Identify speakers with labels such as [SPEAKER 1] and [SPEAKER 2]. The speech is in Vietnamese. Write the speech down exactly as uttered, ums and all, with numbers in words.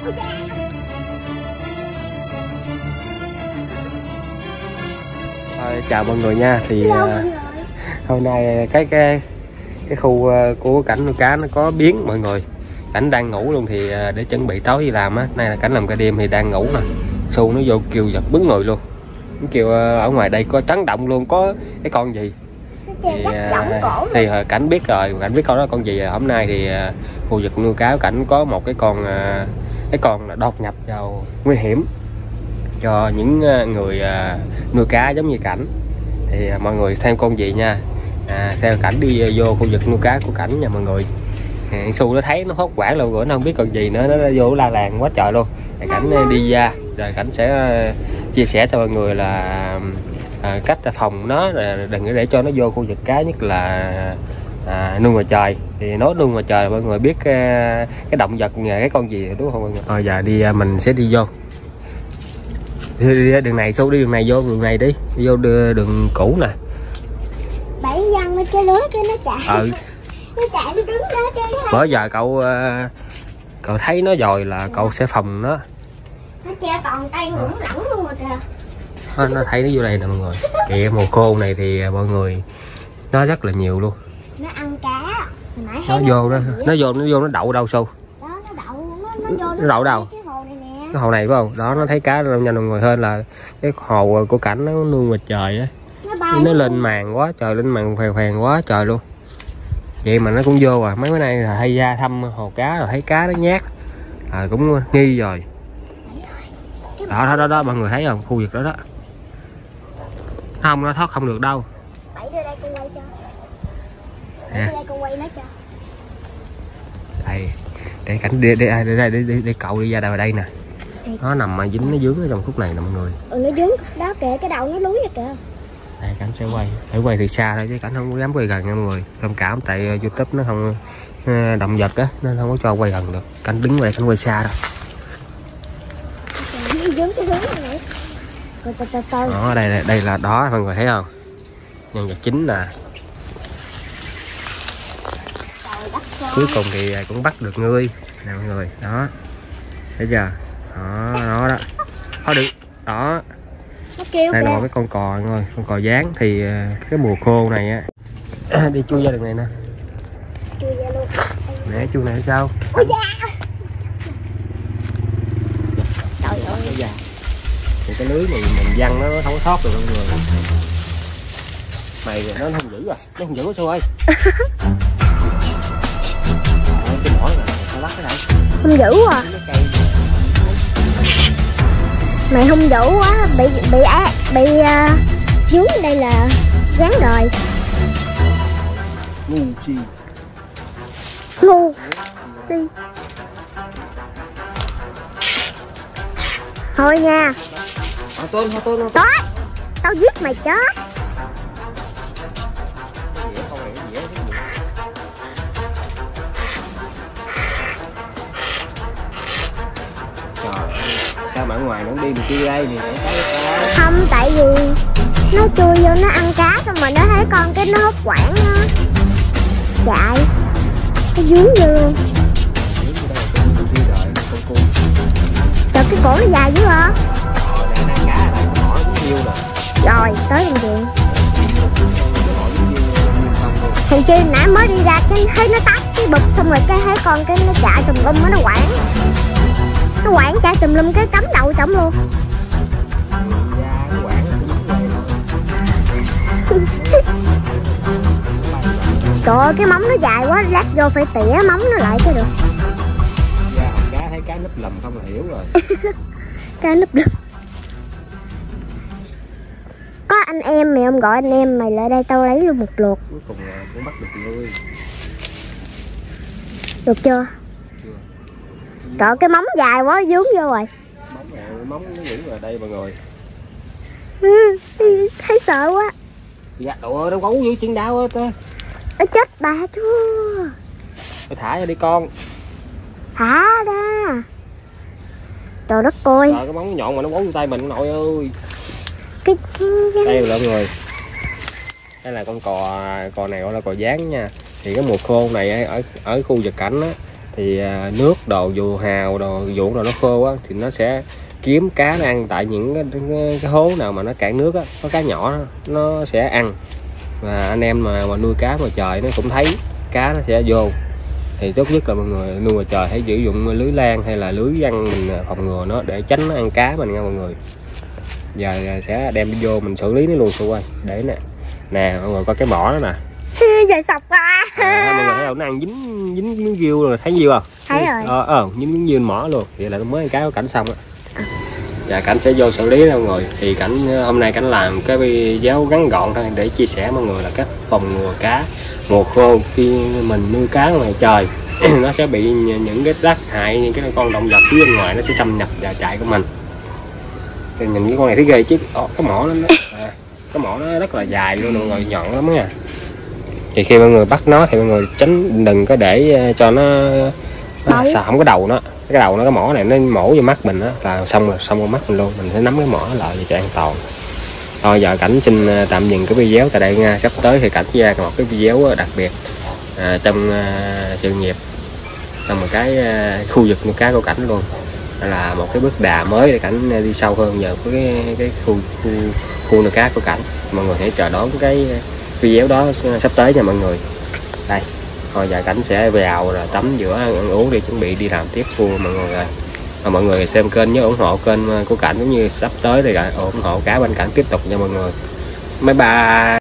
[SPEAKER 1] Rồi, chào mọi người nha. Thì uh, hôm nay cái cái cái khu uh, của Cảnh nuôi cá nó có biến mọi người. Cảnh đang ngủ luôn thì uh, để chuẩn bị tối đi làm á. Nay là Cảnh làm ca đêm thì đang ngủ nè. Xu nó vô kêu giật bứng người luôn. Nó kêu uh, ở ngoài đây có chấn động luôn, có cái con gì. Thì, uh, thì uh, Cảnh biết rồi, Cảnh biết con đó con gì rồi. Hôm nay thì uh, khu vực nuôi cá của Cảnh có một cái con uh, cái con là đột nhập vào nguy hiểm cho những người uh, nuôi cá giống như Cảnh. Thì uh, mọi người xem con gì nha. À, theo Cảnh đi uh, vô khu vực nuôi cá của Cảnh nha mọi người. À, Xu nó thấy nó hốt hoảng luôn rồi, nó không biết con gì nữa, nó, nó vô la làng quá trời luôn. Thì Cảnh uh, đi ra rồi Cảnh sẽ uh, chia sẻ cho mọi người là uh, cách phòng nó, uh, đừng để cho nó vô khu vực cá, nhất là à, nuôi ngoài trời. Thì nói nuôi ngoài trời mọi người biết uh, cái động vật cái con gì đúng không mọi người? Rồi giờ đi uh, mình sẽ đi vô. Đi, đi đường này, Xu đi đường này, vô đường này đi, đi vô đường, đường cũ nè.
[SPEAKER 2] Bảy dân lên cái lưới cái nó chạy. Ừ. Nó chạy nó đứng đó cái nó.
[SPEAKER 1] Bởi giờ cậu cậu thấy nó rồi là cậu sẽ phòng nó.
[SPEAKER 2] Nó che toàn tay ngủng lẳng luôn rồi kìa.
[SPEAKER 1] Nó, nó thấy nó vô đây nè mọi người. Kìa mùa khô này thì mọi người nó rất là nhiều luôn.
[SPEAKER 2] Nó ăn cá. Nãy
[SPEAKER 1] nó vô đó, nó vô nó vô nó đậu đâu Xu?
[SPEAKER 2] Đó nó đậu nó, nó vô nó,
[SPEAKER 1] nó đậu đâu?
[SPEAKER 2] Cái hồ này nè.
[SPEAKER 1] Cái hồ này phải không? Đó nó thấy cá đâu nhanh mọi người, hơn là cái hồ của Cảnh nó nuôi ngoài trời á. Nó, nó lên màn quá trời, lên màn phèn phèn quá trời luôn. Vậy mà nó cũng vô à. Mấy bữa nay là hay ra thăm hồ cá rồi thấy cá nó nhát à, cũng nghi rồi. Đó đó đó, đó mọi người thấy không, khu vực đó đó. Không, nó thoát không được đâu.
[SPEAKER 2] Bảy đưa đây con quay cho. Bảy
[SPEAKER 1] À.
[SPEAKER 2] đưa đây con quay nó cho.
[SPEAKER 1] Đây, để Cảnh đi đi đi đi, đi, đi, đi cậu đi ra đây đây nè. Nó nằm mà dính, nó dướng ở trong khúc này nè mọi người.
[SPEAKER 2] Ừ, nó dướng đó kìa, cái đầu nó lúi ra kìa.
[SPEAKER 1] Đây Cảnh sẽ quay, phải quay từ xa thôi chứ Cảnh không có dám quay gần nha mọi người. Thông cảm tại YouTube nó không động vật á, nên không có cho quay gần được. Cảnh đứng quay, Cảnh quay xa đâu.
[SPEAKER 2] Nó dướng cái hướng này. Rồi từ từ từ.
[SPEAKER 1] Đó, đây đây là đó mọi người thấy không? Nhân vật chính nè. Cuối cùng thì cũng bắt được ngươi nè mọi người. Đó. Thấy chưa? Đó, đó đó. Thôi được. Đó.
[SPEAKER 2] Nó kêu
[SPEAKER 1] đây
[SPEAKER 2] kìa.
[SPEAKER 1] là một cái con cò thôi, con cò dáng thì cái mùa khô này á đi chui ra đường này nè.
[SPEAKER 2] Chui ra luôn.
[SPEAKER 1] Nè chui này sao?
[SPEAKER 2] Ôi da. Trời ơi.
[SPEAKER 1] Dạ. Thì cái lưới này mình văng nó không có thoát được mọi người. Mày nó không giữ à, nó không giữ sao ơi. Cái mỏ này sao bắt cái này?
[SPEAKER 2] Không giữ à. Mày hung dữ quá, bị bị á bị uh, dướng đây là gán rồi.
[SPEAKER 1] Ngu chi.
[SPEAKER 2] Ngu si. Thôi nha.
[SPEAKER 1] À, tôi, tôi, tôi.
[SPEAKER 2] Đó. Tao giết mày chết.
[SPEAKER 1] Sao mà ở ngoài nó đi được chui đây thì
[SPEAKER 2] không, tại vì nó chui vô nó ăn cá xong rồi nó thấy con cái nó hốt quảng á, chạy nó dướng vô luôn. Trời, cái cổ nó dài dữ hả? Rồi tới bệnh viện. Thằng chi nãy mới đi ra cái thấy nó tắt cái bụp xong rồi cái thấy con cái nó chạy tùm lum nó quảng. Nó quảng chạy tùm lum cái cắm đầu trống luôn. Trời ơi cái móng nó dài quá, lát vô phải tỉa móng nó lại cái được.
[SPEAKER 1] Dạ, cá thấy cá núp lùm không là hiểu rồi.
[SPEAKER 2] Cá núp lùm. Có anh em mày không, gọi anh em mày lại đây tao lấy luôn một lượt.
[SPEAKER 1] Cuối cùng là cũng bắt được ngươi.
[SPEAKER 2] Được chưa?
[SPEAKER 1] Chưa.
[SPEAKER 2] Trời cái móng dài quá dướng vô rồi.
[SPEAKER 1] Móng này, móng nó dướng ở đây mọi người.
[SPEAKER 2] Ừ, thấy sợ quá.
[SPEAKER 1] Dạ, đồ ơi, nó gấu dưới chân đau hết á.
[SPEAKER 2] Nó chết bà chưa?
[SPEAKER 1] Phải thả ra đi con.
[SPEAKER 2] Thả ra. Trời đất ơi.
[SPEAKER 1] Trời, cái móng nhọn mà nó quấu vô tay mình nội ơi.
[SPEAKER 2] Cái, cái, cái...
[SPEAKER 1] Đây là mọi người. Đây là con cò cò này gọi là cò dáng nha. Thì cái mùa khô này ở ở khu vực Cảnh á thì à, nước đồ dù hào đồ ruộng rồi nó khô á thì nó sẽ kiếm cá nó ăn tại những cái, cái, cái hố nào mà nó cạn nước á, có cá nhỏ đó, nó sẽ ăn. Và anh em mà, mà nuôi cá ngoài trời nó cũng thấy cá nó sẽ vô, thì tốt nhất là mọi người nuôi ngoài trời hãy sử dụng lưới lan hay là lưới văng mình phòng ngừa nó để tránh nó ăn cá mình nha mọi người. Giờ sẽ đem đi vô mình xử lý nó luôn Su ơi, để nè nè mọi người coi cái mỏ đó nè.
[SPEAKER 2] Giờ sọc ra.
[SPEAKER 1] À, mọi người thấy không, nó ăn dính dính miếng riêu rồi, thấy nhiều không?
[SPEAKER 2] Thấy rồi.
[SPEAKER 1] Ờ, ờ dính miếng riêu mỏ luôn. Vậy là nó mới ăn cá của Cảnh xong á. Và Cảnh sẽ vô xử lý đâu mọi người. Thì Cảnh hôm nay Cảnh làm cái video ngắn gọn thôi để chia sẻ mọi người là cách phòng ngừa cá mùa khô khi mình nuôi cá ngoài trời. Nó sẽ bị những cái tác hại, những cái con động vật phía bên ngoài nó sẽ xâm nhập vào trại của mình. Thì nhìn cái con này thấy ghê chứ. Ồ, cái mỏ nó à, cái mỏ nó rất là dài luôn mọi người, nhọn lắm nha. Thì khi mọi người bắt nó thì mọi người tránh đừng có để cho nó, nó sạm cái đầu nó, cái đầu nó, cái mỏ này nó mổ vô mắt mình đó là xong rồi, xong con mắt mình luôn. Mình sẽ nắm cái mỏ lại cho an toàn. Thôi giờ Cảnh xin tạm dừng cái video tại đây nha. Sắp tới thì Cảnh ra một cái video đặc biệt à, trong à, sự nghiệp, trong một cái à, khu vực nuôi cá của Cảnh luôn. Đó là một cái bước đà mới để Cảnh đi sâu hơn nhờ cái cái khu khu, khu nuôi cá của Cảnh. Mọi người hãy chờ đón cái video đó sắp tới nha mọi người. Đây, thôi giờ Cảnh sẽ vào rồi tắm rửa ăn uống để chuẩn bị đi làm tiếp của mọi người rồi. Và mọi người xem kênh nhớ ủng hộ kênh của Cảnh cũng như sắp tới thì ủng hộ cá bên Cảnh tiếp tục nha mọi người. Bye bye.